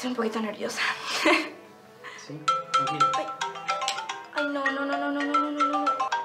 Estoy un poquito nerviosa. Sí, tranquilo. Ay, no.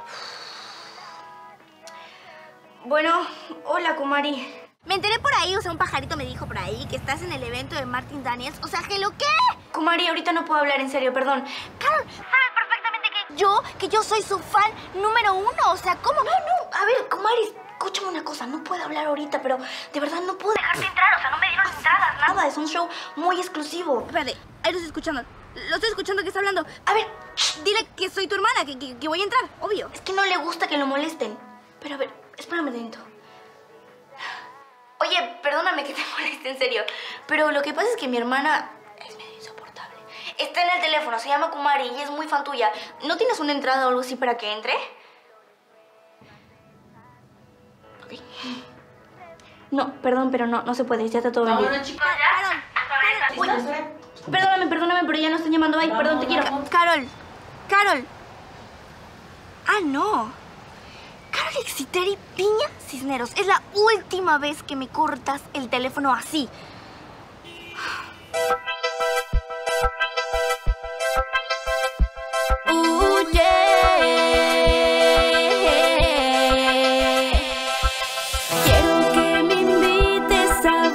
Bueno, hola, Kumari. Me enteré por ahí, o sea, un pajarito me dijo por ahí que estás en el evento de Martin Daniels. O sea, ¿que lo qué? Kumari, ahorita no puedo hablar en serio, perdón. Carol, sabes perfectamente que yo soy su fan número 1. O sea, ¿cómo? No. A ver, Kumari, escúchame una cosa. No puedo hablar ahorita, pero de verdad no puedo dejarte entrar. O sea, no me dieron entradas, nada. Es un show muy exclusivo. Espérate, ahí lo estoy escuchando. Lo estoy escuchando que está hablando. A ver, Dile que soy tu hermana, que voy a entrar, obvio. es que no le gusta que lo molesten. Pero a ver, espérame dentro. Oye, perdóname que te moleste, en serio. Pero lo que pasa es que mi hermana es medio insoportable. Está en el teléfono, se llama Kumari y es muy fan tuya. ¿No tienes una entrada o algo así para que entre? Ok. No, perdón, pero no se puede. Ya está todo vendido. Bueno, chicos, ya. Uy, perdóname, pero ya no están llamando. Ay, perdón, te quiero. Carol. Ah, no. Carol Exiteri Piña Cisneros. Es la última vez que me cortas el teléfono así. Quiero que me invites a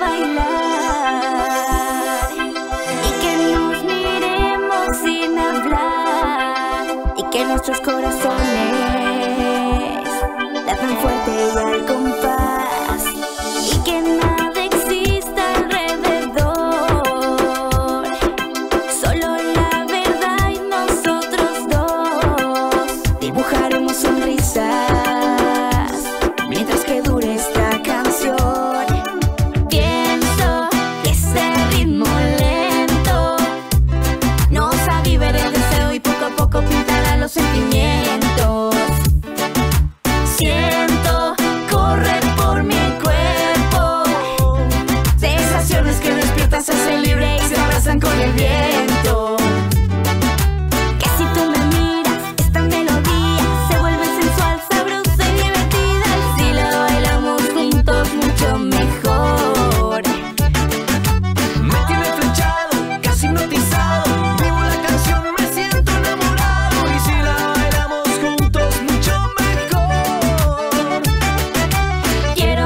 bailar y que nos miremos sin hablar y que nuestros corazones latan fuerte y al compás y que nada exista alrededor, solo la verdad y nosotros dos dibujaremos sonrisas mientras que dure esta canción. Pienso que ese ritmo lento nos aviva el deseo y poco a poco pintará los sentimientos. Siento correr por mi cuerpo sensaciones que despiertas, se hacen libre y se abrazan con el viento. Que si tú me miras, esta melodía se vuelve sensual, sabrosa y divertida. Y si la bailamos juntos, mucho mejor. Me tiene flechado, casi hipnotizado. Vivo la canción, me siento enamorado. Y si la bailamos juntos, mucho mejor. Quiero.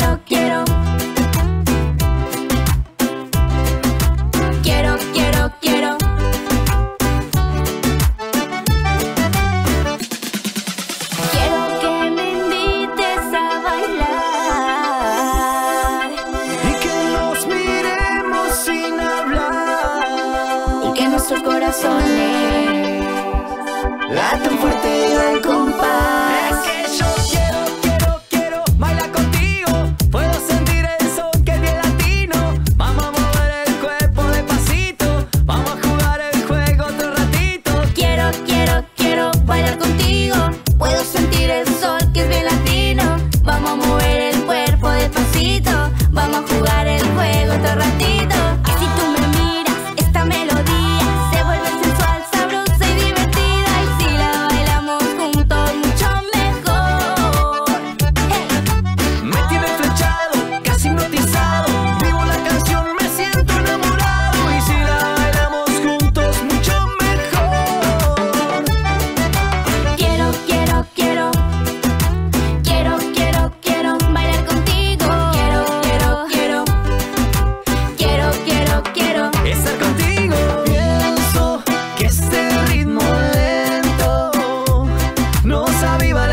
Quiero que me invites a bailar Y que nos miremos sin hablar. y que nuestros corazones latan fuerte y al compás. Es que yo quiero bailar contigo. Puedo sentir el son que es bien latino. Vamos a mover el cuerpo despacito. Vamos a jugar el juego otro ratito. Quiero bailar contigo. Puedo sentir el sol que es bien latino. Vamos a mover el cuerpo despacito. Vamos a jugar el juego otro ratito. Que si tú me miras, esta melodía se vuelve sensual, sabrosa y divertida. Y si la bailamos juntos, mucho mejor. Hey. Me tiene flechado, casi hipnotizado. Vivo la canción, me siento enamorado. Y si la bailamos juntos, mucho mejor. Quiero bailar contigo. Quiero Estar contigo. Pienso que este ritmo lento nos aviva